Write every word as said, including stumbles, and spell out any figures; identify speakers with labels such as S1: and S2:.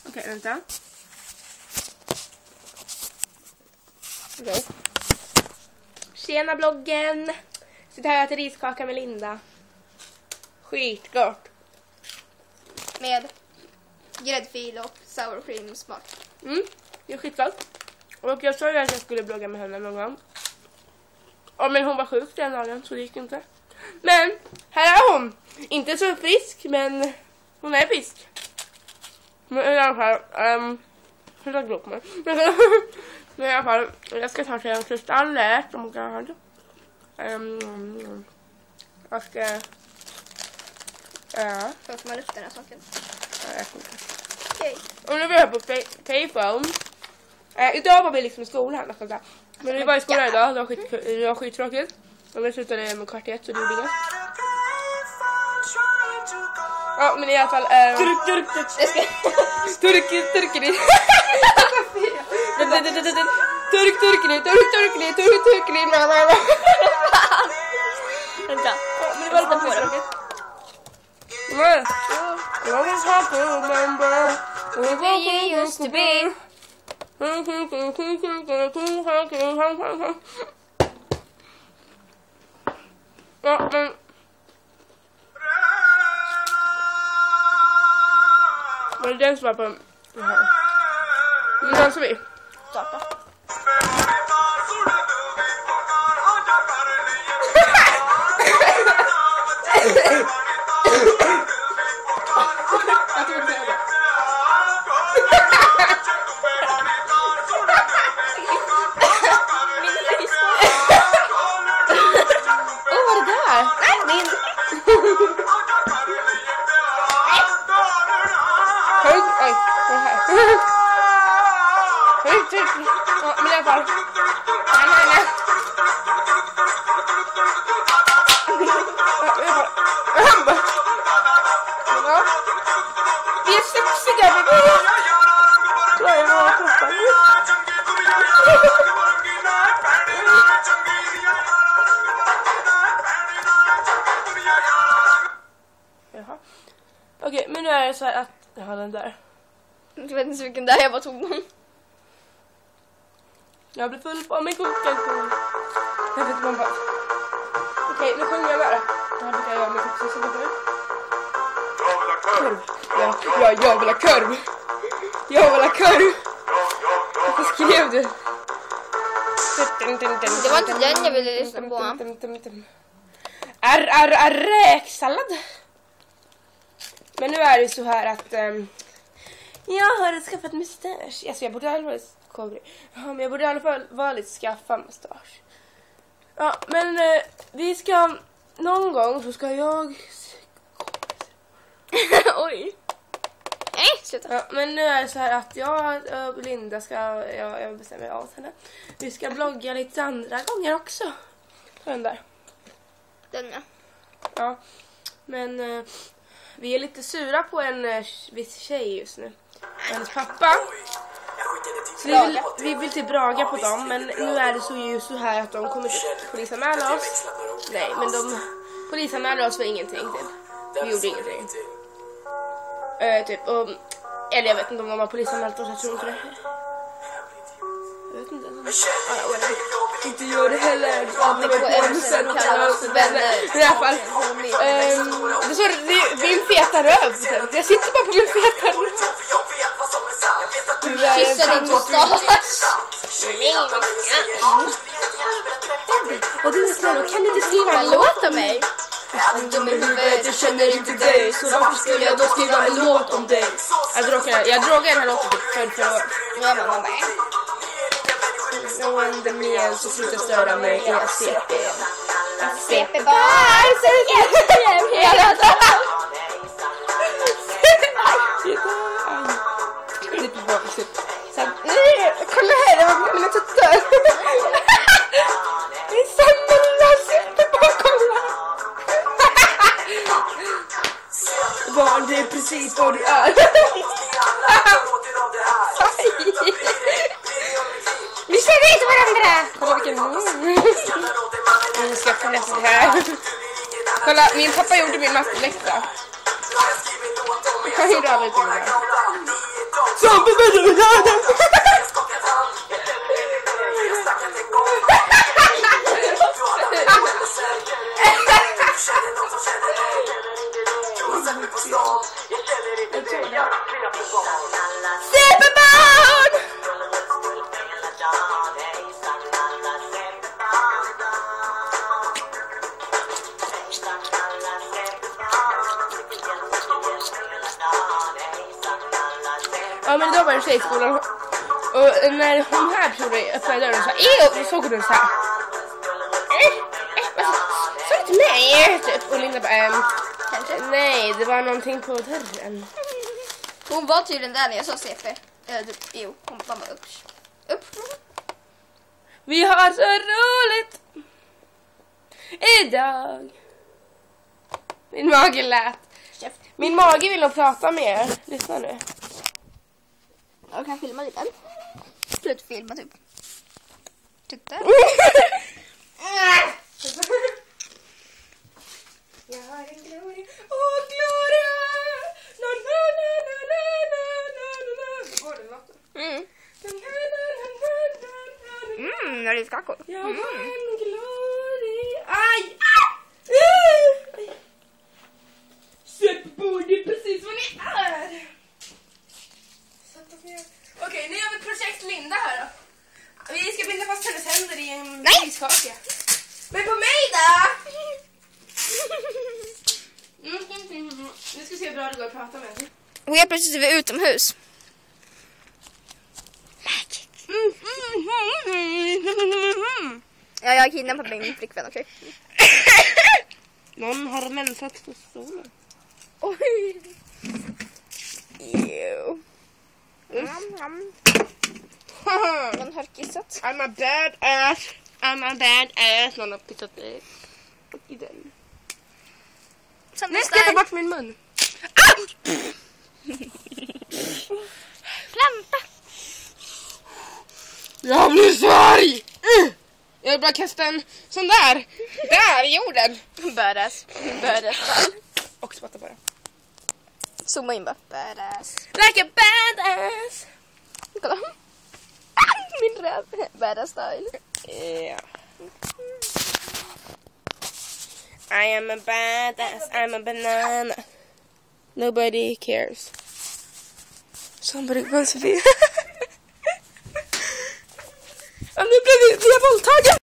S1: Okej, okay, vänta. Okej. Okay. Tjena bloggen. Sitter här och äter riskaka med Linda. Skitgott.
S2: Med gräddfil och sour cream smak.
S1: Mm, det är skitgott. Och jag sa ju att jag skulle blogga med henne någon gång. Ja, men hon var sjuk den dagen så det gick inte. Men här är hon. Inte så frisk, men hon är frisk. Men i alla fall, um, hur är det glott med? Men i alla fall, jag ska ta till en kristallet om jag har det. Um, jag ska... Ja.
S2: Så att man luftar den här saken.
S1: Jag vet inte.
S2: Okej.
S1: Och nu var jag på payphone. Uh, idag var vi liksom i skolan. Alltså, men vi var i skolan idag, det var, skit, det var skittråkigt. Och vi slutade med kvart i ett så det gjorde inget. Ja, men i alla fall... Um, turk, turk, turk. Turk, turk, turk. Turk, turkni, turk, turkni, turk, turkni.
S2: Vänta.
S1: Men det var lite på det. Nej. Jag vill ha på remember who you used to be. Ja, men... Men det är den som var på det här. Nu dansar vi.
S2: Starta.
S1: Ja, men i alla fall. Nej, nej, nej. Ja. Vi är sexiga, vi är. Ja, jag har kroppen. Jaha. Okej, men nu är det så här att jag har den där.
S2: Jag vet inte så vilken där jag bara tog den.
S1: Jag blir full på min koka. Jag vet inte vad. Okej, nu sjunger jag bara. Det här brukar jag göra med koka så mycket. Korv. Ja, ja, jag vill ha korv. Jag vill ha korv. Varför skrev du?
S2: Det var inte den jag ville lyssna på.
S1: Arr, arr, arr, räksallad. Men nu är det så här att... Um, jag har skaffat mustasch. Alltså jag borde i alla fall... Ja, men jag borde i alla fall vara lite skaffa mustasch. Ja, men eh, vi ska... Någon gång så ska jag...
S2: Oj. Nej, sluta.
S1: Ja, men nu är det så här att jag och Linda ska... Jag, jag bestämmer av henne. Vi ska blogga lite andra gånger också. Den där.
S2: Den ja.
S1: Ja, men... Eh, vi är lite sura på en eh, viss tjej just nu. Hennes pappa. Så vi vill, vi vill typ braga på dem, men nu är det så just så här att de kommer typ polisanmäla oss. Nej, men de polisanmälde oss för ingenting typ. Vi gjorde ingenting. Uh, typ, och, eller jag vet inte om de har polisanmält oss, jag tror inte det. Jag vet inte. Ah, well, inte gör det heller. Ja, det går en sen och kallar oss för vänner. I alla fall. Um, det, så, det, det är en feta röv. Jag sitter bara på min feta röv.
S2: Du kissar din mustasch.
S1: Och du är snäll, kan du inte skriva en låt om mig?
S2: Jag dum i huvudet, jag känner inte dig. Så varför skulle jag då skriva en låt om dig?
S1: Jag drogar, jag drogar den här låten för för år.
S2: Ja, men mamma.
S1: Så under mig så slutar störa mig. Jag C P.
S2: C P-barn, så jävligt hela dagen.
S1: Det blir bra, så nej, kolla här, det var mina tuttar. Det är samma lilla sitter bara, kolla. Barn, det är precis vad du är. Vi känner inte varandra. Kolla vilken... Nu ska jag få nästa här. Kolla, min pappa gjorde min matteläxa. Han gjorde aldrig det där. Ja, men då var det tjejskolan. Och när hon här personen öppnade dörren så här, och så såg hon så här. Eh, eh, sa du till mig? Typ. Och Linda bara, ehm, kanske. Nej, det var någonting på dörren.
S2: Hon var tydligen där när jag sa C P. Eller typ, jo, hon bara upp. Upp.
S1: Vi har så roligt idag. Min mage lät. Min mage vill nog prata med er. Lyssna nu.
S2: Jag kan filma lite. Slut filma typ. Titta.
S1: Jag har en Gloria. Åh, Gloria! Na, na, na, na, na, na, na, na. Går det låten?
S2: Mm.
S1: Na, na, na, na, na, na.
S2: Mm, när det är skakor.
S1: Jag har
S2: Mm.
S1: en Gloria. Aj! Aj! Sätt på bordet precis vad ni är. Okej, okay, nu gör vi projekt Linda här då. Vi ska binda fast hennes händer i en riskaka. Men på mig då? Mm, mm, mm. Nu ska vi se hur bra det går att prata med henne.
S2: Och helt plötsligt är vi utomhus.
S1: Magic. Mm, mm, mm, mm.
S2: Ja, jag har kidnappat min flickvän, okej? Okay?
S1: Någon har mensat på stolen.
S2: Oj. Jo. Mm. Mm. Någon har kissat.
S1: I'm a bad ass. I'm a bad ass. Någon har pissat i, i den. Nej, ska jag ta bort min mun? Ah!
S2: Lampa.
S1: Jag blir så arg! Mm. Jag vill bara kasta en sån där. Där i jorden.
S2: Badass. Badass.
S1: Och spotta på det.
S2: Zooma in bara. Badass.
S1: Like a badass.
S2: Kolla. Min röv. Badass style.
S1: Yeah. I am a badass. I'm a banana. Nobody cares. Somebody wants to be. Nu blev vi våldtagen.